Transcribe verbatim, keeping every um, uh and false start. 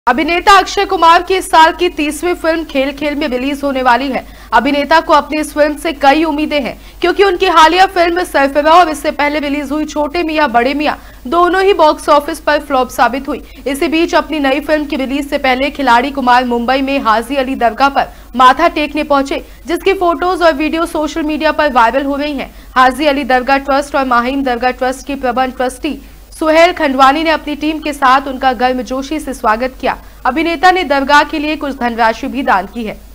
अभिनेता अक्षय कुमार की इस साल की तीसरी फिल्म खेल खेल में रिलीज होने वाली है। अभिनेता को अपनी इस फिल्म से कई उम्मीदें हैं, क्योंकि उनकी हालिया फिल्म सरफराज और इससे पहले रिलीज हुई छोटे मियां बड़े मियां दोनों ही बॉक्स ऑफिस पर फ्लॉप साबित हुई। इसी बीच अपनी नई फिल्म की रिलीज से पहले खिलाड़ी कुमार मुंबई में हाजी अली दरगाह पर माथा टेकने पहुंचे, जिसकी फोटोज और वीडियो सोशल मीडिया पर वायरल हो रही है। हाजी अली दरगाह ट्रस्ट और माहिम दरगाह ट्रस्ट की प्रबंध ट्रस्टी सुहेल खंडवानी ने अपनी टीम के साथ उनका गर्मजोशी से स्वागत किया। अभिनेता ने दरगाह के लिए कुछ धनराशि भी दान की है।